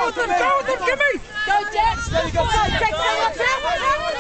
Go with them, give me! Go, Jax! There you go.